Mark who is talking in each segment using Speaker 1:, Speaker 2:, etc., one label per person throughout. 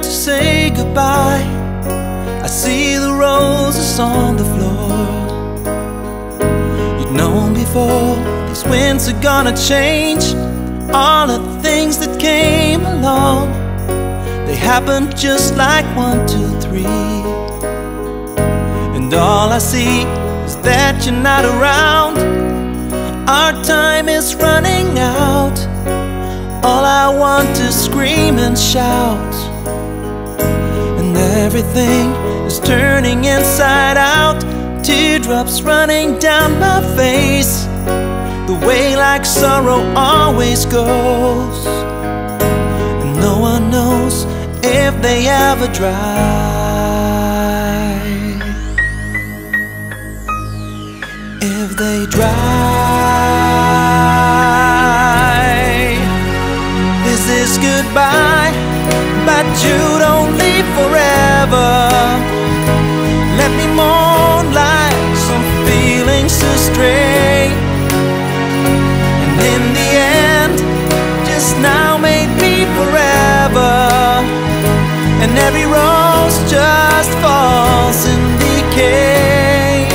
Speaker 1: to say goodbye, I see the roses on the floor. You'd known before these winds are gonna change. All the things that came along, they happened just like 1, 2, 3. And all I see is that you're not around. Our time is running out. All I want to scream and shout, and everything is turning inside out. Teardrops running down my face, the way like sorrow always goes. And no one knows if they ever dry. If they dry. This is goodbye, but you don't leave forever. Let me mourn like some feelings astray. And in the end, just now may be forever. And every rose just falls in decay.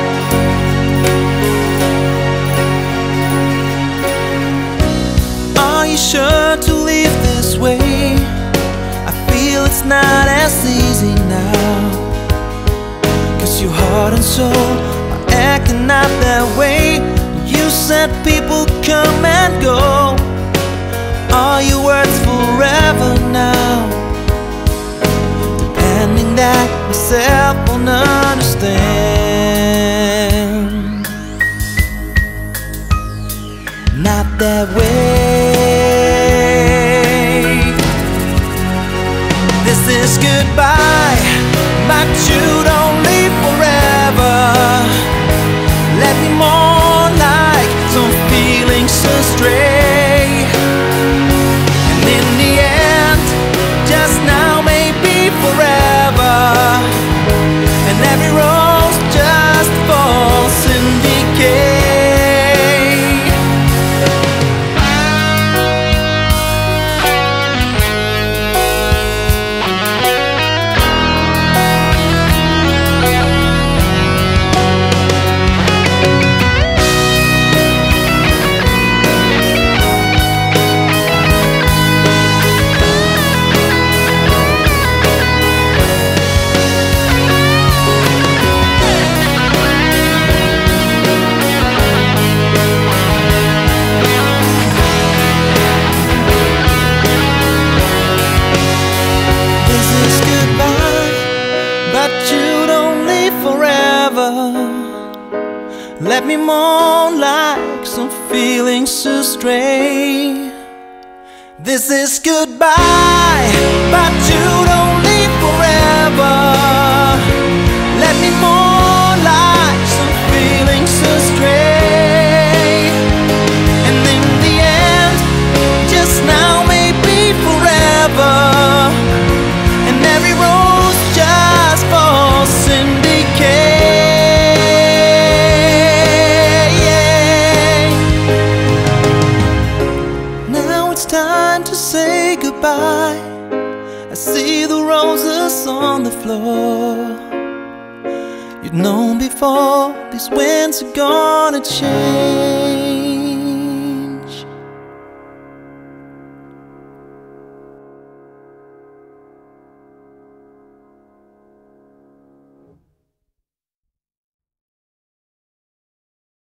Speaker 1: Are you sure to leave this way? I feel it's not as easy now, 'cause your heart and soul are acting out that way. You said people come and go. Are your words forever now? Depending that myself won't understand. Not that way. This is goodbye, but you don't leave forever. Let me mourn like some feelings astray. And in the end, just now may be forever. And every rose just falls in decay. But you don't leave forever. Let me mourn like some feelings astray. This is goodbye, but you don't leave forever. Let me mourn like some feelings astray. And in the end, just now may be forever. And every rose just falls in decay. Now it's time to say goodbye. I see the roses on the floor. You'd known before these winds are gonna change.